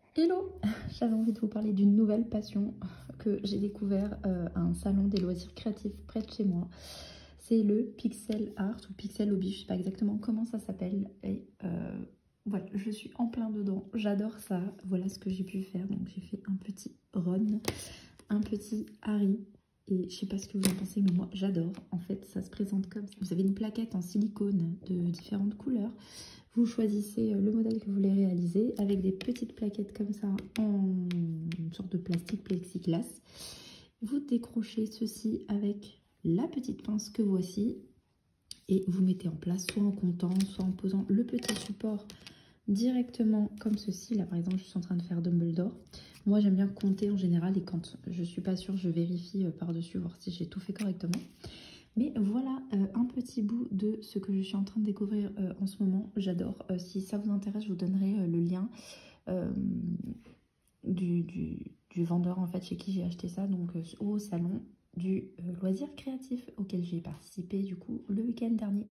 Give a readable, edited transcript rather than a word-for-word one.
Hello! J'avais envie de vous parler d'une nouvelle passion que j'ai découvert à un salon des loisirs créatifs près de chez moi. C'est le pixel art ou pixel hobby, je ne sais pas exactement comment ça s'appelle. Et voilà, je suis en plein dedans. J'adore ça. Voilà ce que j'ai pu faire. Donc j'ai fait un petit Ron, un petit Harry. Et je sais pas ce que vous en pensez, mais moi j'adore. En fait, ça se présente comme ça. Vous avez une plaquette en silicone de différentes couleurs. Vous choisissez le modèle que vous voulez réaliser avec des petites plaquettes comme ça en une sorte de plastique plexiglas. Vous décrochez ceci avec la petite pince que voici et vous mettez en place soit en comptant, soit en posant le petit support directement comme ceci. Là par exemple je suis en train de faire Dumbledore. Moi j'aime bien compter en général et quand je suis pas sûre je vérifie par-dessus voir si j'ai tout fait correctement. Mais voilà un petit bout de ce que je suis en train de découvrir en ce moment. J'adore. Si ça vous intéresse, je vous donnerai le lien euh, du vendeur en fait chez qui j'ai acheté ça. Donc au salon du loisir créatif auquel j'ai participé du coup le week-end dernier.